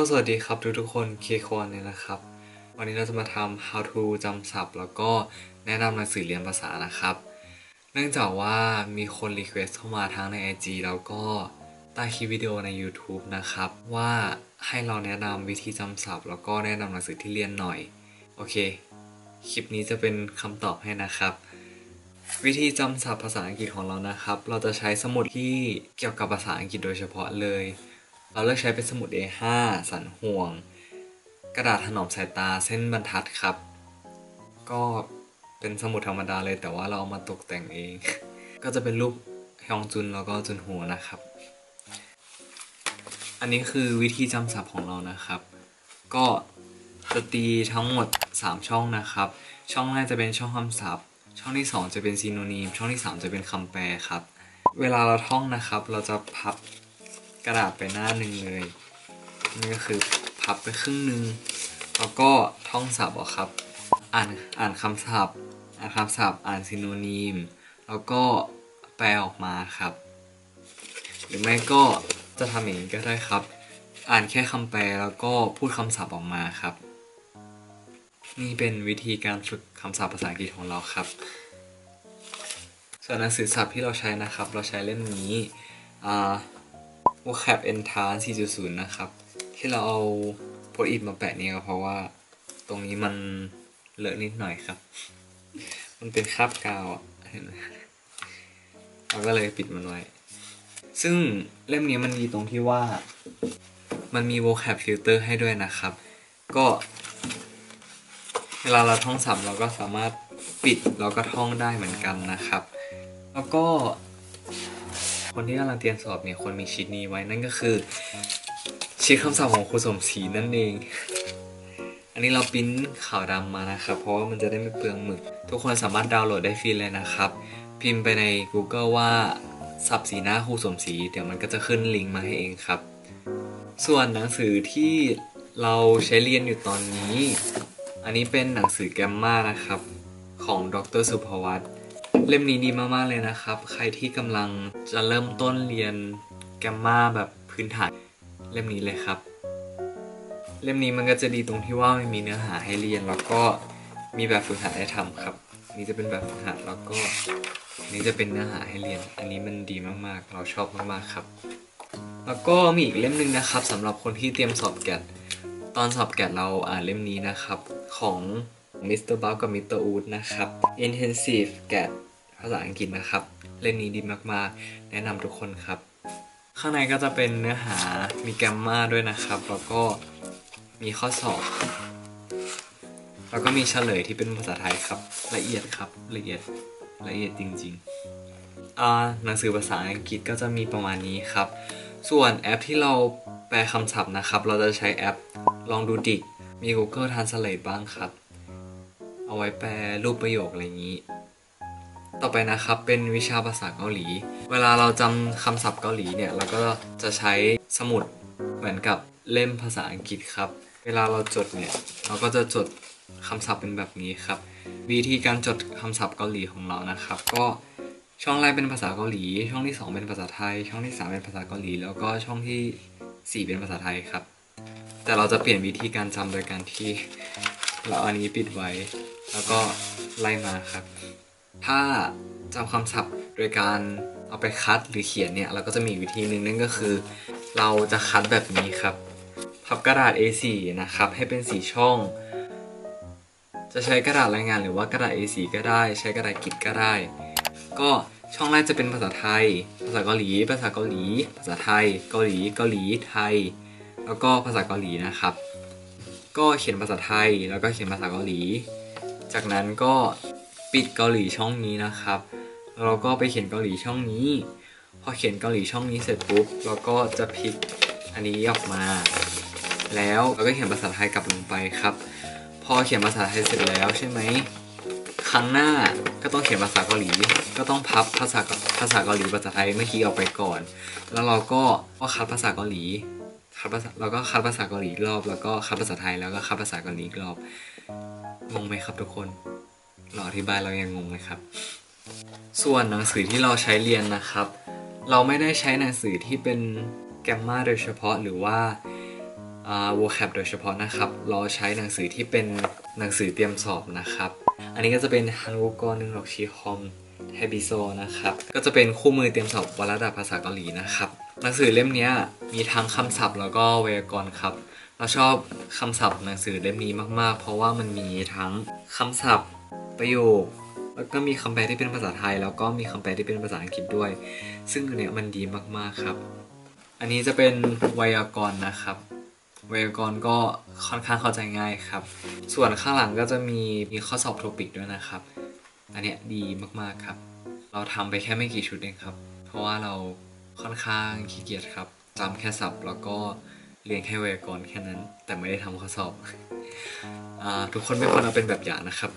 สวัสดีครับทุกคนเคคอนเนี่ยนะครับวันนี้เราจะมาทำ how to จำศัพท์แล้วก็แนะนำหนังสือเรียนภาษานะครับเนื่องจากว่ามีคนรีเควสเข้ามาทั้งใน IG แล้วก็ใต้คลิปวิดีโอใน YouTube นะครับว่าให้เราแนะนำวิธีจำศัพท์แล้วก็แนะนำหนังสือที่เรียนหน่อยโอเคคลิปนี้จะเป็นคำตอบให้นะครับวิธีจำศัพท์ภาษาอังกฤษของเรานะครับเราจะใช้สมุดที่เกี่ยวกับภาษาอังกฤษโดยเฉพาะเลยเราเลือกใช้เป็นสมุด A5 สันห่วงกระดาษถนอมสายตาเส้นบรรทัดครับก็เป็นสมุดธรรมดาเลยแต่ว่าเราเอามาตกแต่งเอง ก็จะเป็นรูปฮยองจุนแล้วก็จุนโฮนะครับอันนี้คือวิธีจำศัพท์ของเรานะครับก็จะตีทั้งหมด3ช่องนะครับช่องแรกจะเป็นช่องคำศัพท์ช่องที่2จะเป็นซีโนนีมช่องที่3จะเป็นคำแปลครับเวลาเราท่องนะครับเราจะพับกระดาษไปหน้าหนึ่งเลยนี่ก็คือพับไปครึ่งหนึ่งแล้วก็ท่องศัพท์ออกครับอ่านคำศัพท์อ่านซีโนนีมแล้วก็แปลออกมาครับหรือไม่ก็จะทำอย่างนี้ก็ได้ครับอ่านแค่คำแปลแล้วก็พูดคำศัพท์ออกมาครับนี่เป็นวิธีการฝึกคำศัพท์ภาษาอังกฤษของเราครับส่วนหนังสือศัพท์ที่เราใช้นะครับเราใช้เล่มนี้vocab entrance 4.0 นะครับที่เราเอาโพสต์อิทมาแปะนี่ก็เพราะว่าตรงนี้มันเลอะนิดหน่อยครับมันเป็นคราบกาวเห็นไหมเราก็เลยปิดมันไว้ซึ่งเล่มนี้มันดีตรงที่ว่ามันมี vocab filter ให้ด้วยนะครับก็เวลาเราท่องศัพท์เราก็สามารถปิดแล้วก็ท่องได้เหมือนกันนะครับแล้วก็คนที่กำลังเตรียมสอบเนี่ยคนมีชีทนี้ไว้นั่นก็คือชีทคำศัพท์ของครูสมศรีนั่นเองอันนี้เราปริ้นขาวดำมานะครับเพราะว่ามันจะได้ไม่เปลืองหมึกทุกคนสามารถดาวน์โหลดได้ฟรีเลยนะครับพิมพ์ไปใน Google ว่าศัพท์สีหน้าครูสมศรีเดี๋ยวมันก็จะขึ้นลิงก์มาให้เองครับส่วนหนังสือที่เราใช้เรียนอยู่ตอนนี้อันนี้เป็นหนังสือแกมมานะครับของดร.สุภวัตเล่มนี้ดีมากๆเลยนะครับใครที่กำลังจะเริ่มต้นเรียนแกมมาแบบพื้นฐานเล่มนี้เลยครับเล่มนี้มันก็จะดีตรงที่ว่ามันมีเนื้อหาให้เรียนแล้วก็มีแบบฝึกหัดให้ทำครับนี่จะเป็นแบบฝึกหัดแล้วก็นี่จะเป็นเนื้อหาให้เรียนอันนี้มันดีมากๆเราชอบมากๆครับแล้วก็มีอีกเล่มนึงนะครับสำหรับคนที่เตรียมสอบแกดตอนสอบแกดเราอ่านเล่มนี้นะครับของมิสเตอร์บัฟกับมิสเตอร์อูดนะครับ Intensive GAT ภาษาอังกฤษนะครับเล่มนี้ดีมากๆแนะนำทุกคนครับข้างในก็จะเป็นเนื้อหามีแกมมาด้วยนะครับแล้วก็มีข้อสอบแล้วก็มีเฉลยที่เป็นภาษาไทยครับละเอียดครับละเอียดจริงๆหนังสือภาษาอังกฤษก็จะมีประมาณนี้ครับส่วนแอปที่เราแปลคำศัพท์นะครับเราจะใช้แอปลองดูดิกมี Google Translate บ้างครับเอาไว้แปลรูปประโยคอะไรอย่างนี้ต่อไปนะครับเป็นวิชาภาษาเกาหลีเวลาเราจำคำศัพท์เกาหลีเนี่ยเราก็จะใช้สมุดเหมือนกับเล่มภาษาอังกฤษครับเวลาเราจดเนี่ยเราก็จะจดคำศัพท์เป็นแบบนี้ครับวิธีการจดคำศัพท์เกาหลีของเรานะครับก็ช่องแรกเป็นภาษาเกาหลีช่องที่2เป็นภาษาไทยช่องที่3เป็นภาษาเกาหลีแล้วก็ช่องที่4เป็นภาษาไทยครับแต่เราจะเปลี่ยนวิธีการจำโดยการที่เราอันนี้ปิดไว้แล้วก็ไล่มาครับถ้าจำคำศัพท์โดยการเอาไปคัดหรือเขียนเนี่ยเราก็จะมีวิธีหนึ่งนั่นก็คือเราจะคัดแบบนี้ครับพับกระดาษ A4 นะครับให้เป็น4ช่องจะใช้กระดาษรายงานหรือว่ากระดาษ A4 ก็ได้ใช้กระดาษกิจก็ได้ก็ช่องแรกจะเป็นภาษาไทยภาษาเกาหลีภาษาเกาหลีภาษาไทยเกาหลีไทยแล้วก็ภาษาเกาหลีนะครับก็เขียนภาษาไทยแล้วก็เขียนภาษาเกาหลีจากนั้นก็ปิดเกาหลีช่องนี้นะครับเราก็ไปเขียนเกาหลีช่องนี้พอเขียนเกาหลีช่องนี้เสร็จปุ๊บเราก็จะพลิกอันนี้ออกมาแล้วเราก็เขียนภาษาไทยกลับลงไปครับพอเขียนภาษาไทยเสร็จแล้วใช่ไหมครั้งหน้าก็ต้องเขียนภาษาเกาหลีก็ต้องพับภาษาเกาหลีภาษาไทยเมื่อกี้ออกไปก่อนแล้วเราก็คัดภาษาเกาหลีเราก็คัดภาษาเกาหลีอีกรอบแล้วก็คัดภาษาไทยแล้วก็คัดภาษาเกาหลีอีกรอบงงไหมครับทุกคนเราอธิบายเรายังงงไหมครับส่วนหนังสือที่เราใช้เรียนนะครับเราไม่ได้ใช้หนังสือที่เป็นแกมมาโดยเฉพาะหรือว่า vocab โดยเฉพาะนะครับเราใช้หนังสือที่เป็นหนังสือเตรียมสอบนะครับอันนี้ก็จะเป็นฮันวูกอนึงหลอกชีคอมเฮบิโซนะครับก็จะเป็นคู่มือเตรียมสอบวารณะภาษาเกาหลีนะครับหนังสือเล่มนี้มีทั้งคำศัพท์แล้วก็ไวยากรณ์ครับเราชอบคำศัพท์หนังสือเล่มนี้มากๆเพราะว่ามันมีทั้งคำศัพท์ประโยคแล้วก็มีคำแปลที่เป็นภาษาไทยแล้วก็มีคำแปลที่เป็นภาษาอังกฤษด้วยซึ่งอันเนี้ยมันดีมากๆครับอันนี้จะเป็นไวยากรณ์นะครับไวยากรณ์ก็ค่อนข้างเข้าใจง่ายครับส่วนข้างหลังก็จะมีข้อสอบโทปิกด้วยนะครับอันเนี้ยดีมากๆครับเราทำไปแค่ไม่กี่ชุดเองครับเพราะว่าเราค่อนข้างขี้เกียจครับจำแค่ศัพท์แล้วก็เรียนแค่ไวยากรณ์แค่นั้นแต่ไม่ได้ทำข้อสอบ ทุกคนไม่ควรเอาเป็นแบบอย่างนะครับ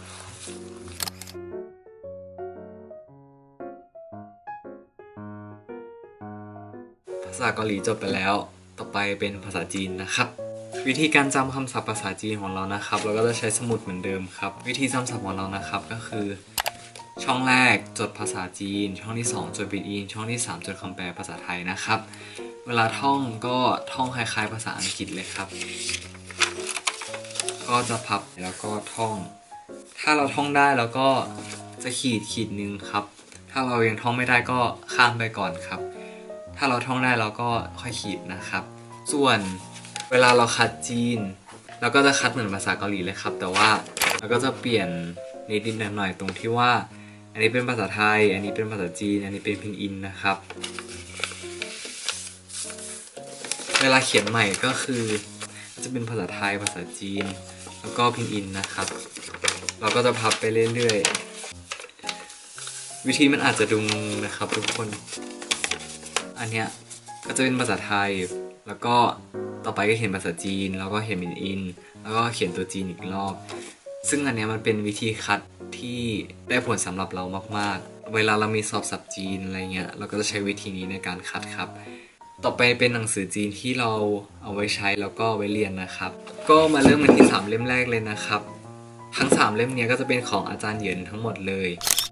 ภาษาเกาหลีจบไปแล้วต่อไปเป็นภาษาจีนนะครับวิธีการจำคำศัพท์ภาษาจีนของเรานะครับเราก็จะใช้สมุดเหมือนเดิมครับวิธีจำศัพท์ของเรานะครับก็คือช่องแรกจดภาษาจีนช่องที่2จดปินอินช่องที่3จดคำแปลภาษาไทยนะครับเวลาท่องก็ท่องคล้ายๆภาษาอังกฤษเลยครับก็จะพับแล้วก็ท่องถ้าเราท่องได้แล้วก็จะขีดหนึ่งครับถ้าเรายังท่องไม่ได้ก็ข้ามไปก่อนครับถ้าเราท่องได้เราก็ค่อยขีดนะครับส่วนเวลาเราคัดจีนเราก็จะคัดเหมือนภาษาเกาหลีเลยครับแต่ว่าเราก็จะเปลี่ยนนิดๆหน่อยๆตรงที่ว่าอันนี้เป็นภาษาไทยอันนี้เป็นภาษาจีนอันนี้เป็นพินอินนะครับเวลาเขียนใหม่ก็คือจะเป็นภาษาไทยภาษาจีนแล้วก็พินอินนะครับเราก็จะพับไปเรื่อยๆวิธีมันอาจจะดูงงนะครับทุกคนอันเนี้ยก็จะเป็นภาษาไทยแล้วก็ต่อไปก็เขียนภาษาจีนแล้วก็เขียนพินอินแล้วก็เขียนตัวจีนอีกรอบซึ่งอันเนี้ยมันเป็นวิธีคัดที่ได้ผลสำหรับเรามากๆเวลาเรามีสอบศัพท์จีนอะไรเงี้ยเราก็จะใช้วิธีนี้ในการคัดครับต่อไปเป็นหนังสือจีนที่เราเอาไว้ใช้แล้วก็ไว้เรียนนะครับก็มาเริ่มกันที่3เล่มแรกเลยนะครับทั้ง3เล่มนี้ก็จะเป็นของอาจารย์เหยินทั้งหมดเลย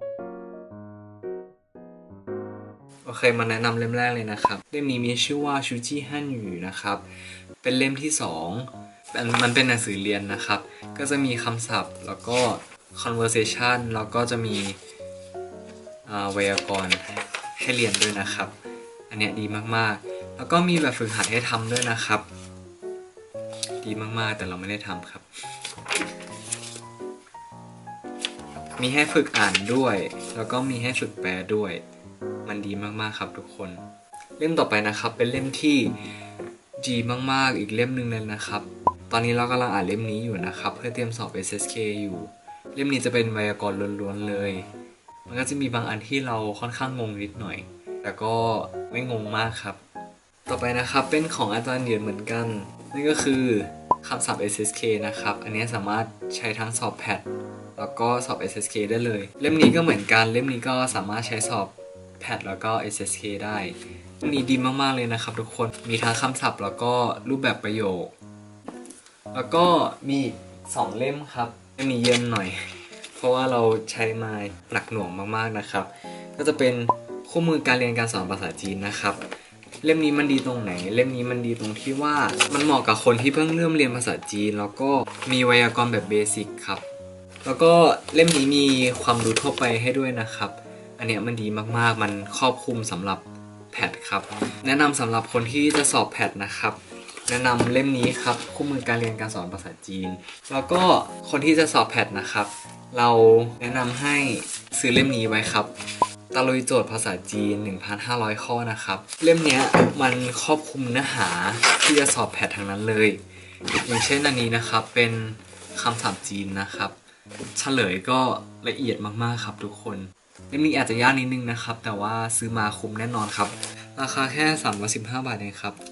โอเคมาแนะนำเล่มแรกเลยนะครับเล่มนี้มีชื่อว่าชูจิฮั่นหยูนะครับเป็นเล่มที่2มันเป็นหนังสือเรียนนะครับก็จะมีคำศัพท์แล้วก็ conversation แล้วก็จะมีไวยากรณ์ให้เรียนด้วยนะครับอันเนี้ยดีมากๆแล้วก็มีแบบฝึกหัดให้ทำด้วยนะครับดีมากๆแต่เราไม่ได้ทำครับมีให้ฝึกอ่านด้วยแล้วก็มีให้ฝึกแปลด้วยมันดีมากๆครับทุกคนเล่มต่อไปนะครับเป็นเล่มที่ดีมากๆอีกเล่มหนึ่งเลยนะครับตอนนี้เรากำลังอ่านเล่มนี้อยู่นะครับเพื่อเตรียมสอบ SSK อยู่เล่มนี้จะเป็นไวยากรณ์ล้วนๆเลยมันก็จะมีบางอันที่เราค่อนข้างงงนิดหน่อยแต่ก็ไม่งงมากครับต่อไปนะครับเป็นของอาจารย์เหยียนเหมือนกันนี่ก็คือคำศัพท์ SSK นะครับอันนี้สามารถใช้ทั้งสอบแพทแล้วก็สอบ SSK ได้เลยเล่มนี้ก็เหมือนกันเล่มนี้ก็สามารถใช้สอบแพทแล้วก็ SSK ได้เล่มนี้ดีมากๆเลยนะครับทุกคนมีทั้งคำศัพท์แล้วก็รูปแบบประโยคแล้วก็มี2เล่มครับเล่มนี้เยี่ยมหน่อยเพราะว่าเราใช้มาหนักหน่วงมากๆนะครับก็จะเป็นคู่มือการเรียนการสอนภาษาจีนนะครับเล่มนี้มันดีตรงไหนเล่มนี้มันดีตรงที่ว่ามันเหมาะกับคนที่เพิ่งเริ่มเรียนภาษาจีนแล้วก็มีไวยากรณ์แบบเบสิกครับแล้วก็เล่มนี้มีความรู้ทั่วไปให้ด้วยนะครับอันเนี้ยมันดีมากๆมันครอบคลุมสำหรับแพทครับแนะนำสำหรับคนที่จะสอบแพทนะครับแนะนำเล่มนี้ครับคู่มือการเรียนการสอนภาษาจีนแล้วก็คนที่จะสอบแพทนะครับเราแนะนำให้ซื้อเล่มนี้ไว้ครับตะลุยโจทย์ภาษาจีน 1,500 ข้อนะครับเล่มนี้มันครอบคลุมเนื้อหาที่จะสอบแพททั้งนั้นเลยอย่างเช่นอันนี้นะครับเป็นคำศัพท์จีนนะครับเฉลยก็ละเอียดมากๆครับทุกคนเล่มนี้อาจจะยากนิดนึงนะครับแต่ว่าซื้อมาคุ้มแน่นอนครับราคาแค่315 บาทเองครับ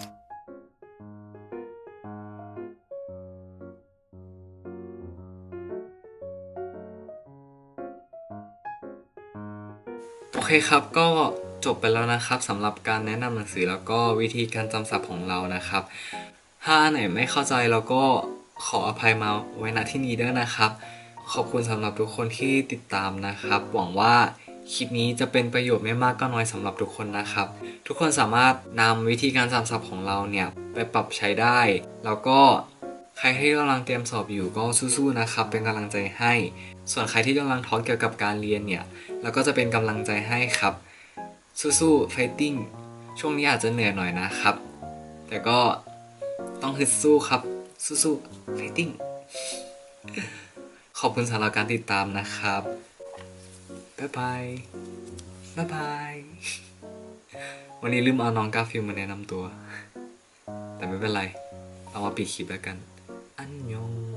โอเคครับก็จบไปแล้วนะครับสำหรับการแนะนำหนังสือแล้วก็วิธีการจำศัพท์ของเรานะครับถ้าอันไหนไม่เข้าใจเราก็ขออภัยมาไว้ณที่นี้ด้วยนะครับขอบคุณสำหรับทุกคนที่ติดตามนะครับหวังว่าคลิปนี้จะเป็นประโยชน์ไม่มากก็น้อยสำหรับทุกคนนะครับ ทุกคนสามารถนำวิธีการจำศัพท์ของเราเนี่ยไปปรับใช้ได้ แล้วก็ใครที่กำลังเตรียมสอบอยู่ก็สู้ๆนะครับเป็นกำลังใจให้ ส่วนใครที่กำลังท้อเกี่ยวกับการเรียนเนี่ยเราก็จะเป็นกำลังใจให้ครับสู้ๆไฟติ้งช่วงนี้อาจจะเหนื่อยหน่อยนะครับแต่ก็ต้องฮึดสู้ครับสู้ๆไฟติ้งขอบคุณสำหรับการติดตามนะครับบ๊ายบายบ๊ายบายวันนี้ลืมเอาน้องกาฟิลมาแนะนำตัวแต่ไม่เป็นไรเอามาปิดคลิปแล้วกันอันยอง